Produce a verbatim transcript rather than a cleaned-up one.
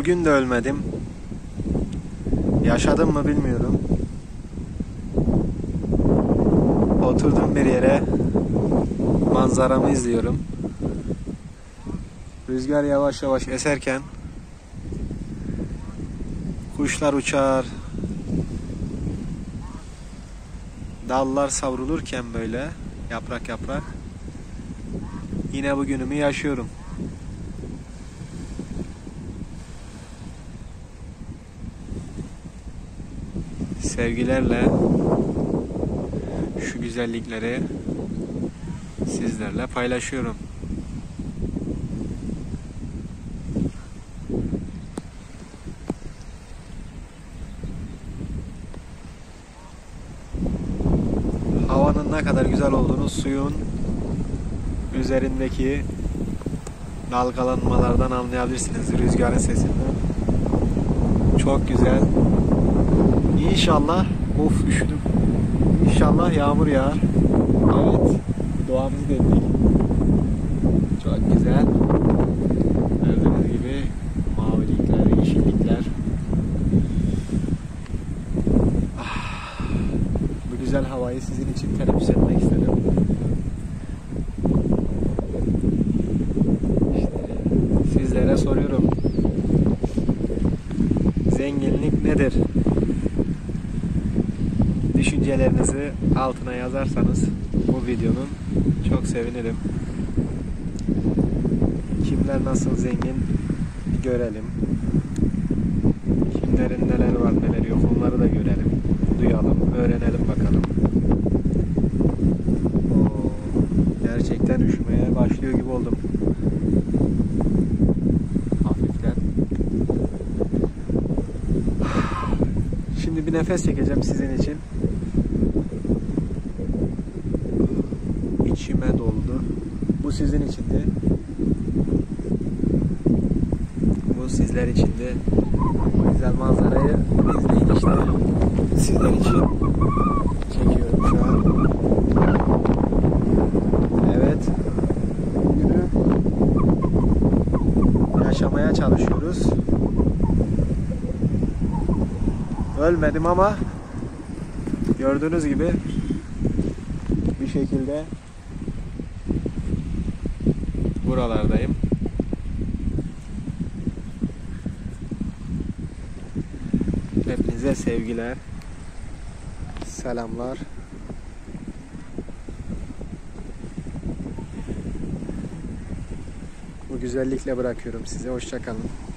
Bugün de ölmedim. Yaşadım mı bilmiyorum. Oturdum bir yere, manzaramı izliyorum. Rüzgar yavaş yavaş eserken kuşlar uçar, dallar savrulurken böyle yaprak yaprak yine bugünümü yaşıyorum. Sevgilerle şu güzellikleri sizlerle paylaşıyorum. Havanın ne kadar güzel olduğunu suyun üzerindeki dalgalanmalardan anlayabilirsiniz, rüzgarın sesinden. Çok güzel. İnşallah, of üşüdüm. İnşallah yağmur yağar. Evet, doğamızı dedik. Çok güzel. Gördüğünüz gibi mavilikler, yeşillikler. Ah, bu güzel havayı sizin için teneffüs etmek istedim. İşte sizlere soruyorum. Zenginlik nedir? Düşüncelerinizi altına yazarsanız bu videonun çok sevinirim. Kimler nasıl zengin görelim. Kimlerin neler var neler yok onları da görelim. Duyalım, öğrenelim bakalım. Oo, gerçekten üşümeye başlıyor gibi oldum. Hafiften. Şimdi bir nefes çekeceğim sizin için. İçime doldu. Bu sizin içindi. Bu sizler içindi. Bu güzel manzarayı izleyin işte. Sizler için çekiyorum şu an. Evet. Günü yaşamaya çalışıyoruz. Ölmedim ama gördüğünüz gibi bir şekilde buralardayım. Hepinize sevgiler, selamlar. Bu güzellikle bırakıyorum size. Hoşça kalın.